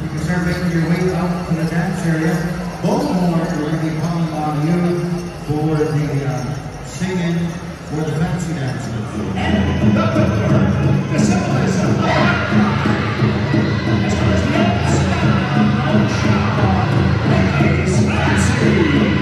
You can start making your way out to the dance area. Both more are going to be calling on you for the singing or the fancy dancing. And the symbolism. As far as notes, no shot. It's fancy.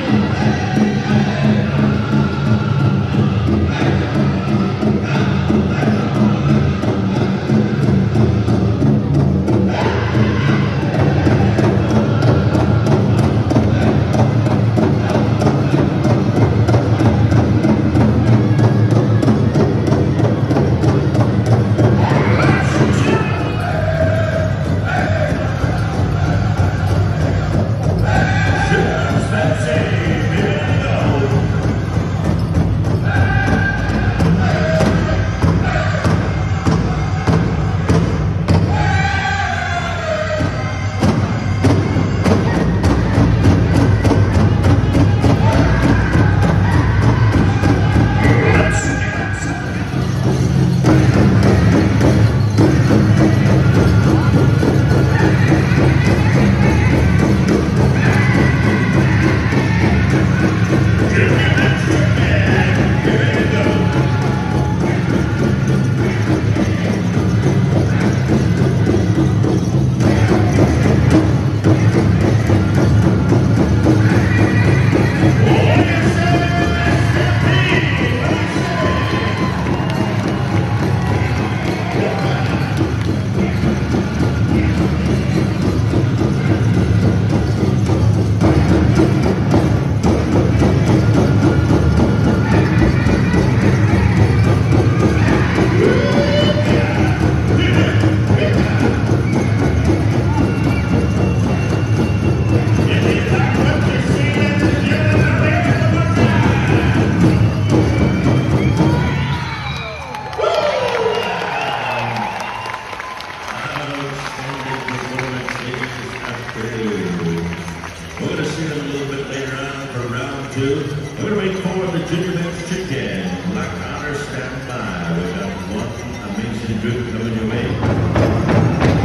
We're going to see them a little bit later on for round two. We're going to wait for the Junior Men's Chicken. Black Honor, stand by. We got one amazing group coming your way.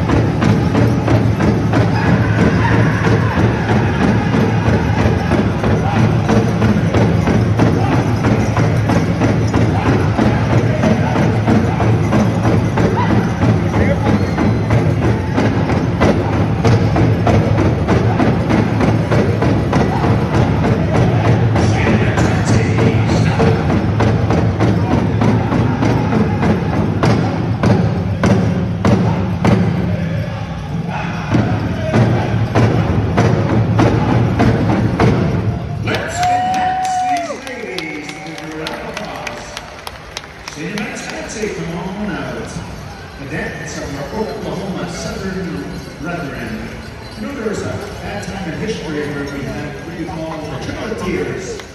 Come on out. The dance of our Oklahoma Southern brethren. You know, there was a bad time in history where we had what you call the Trail of Tears.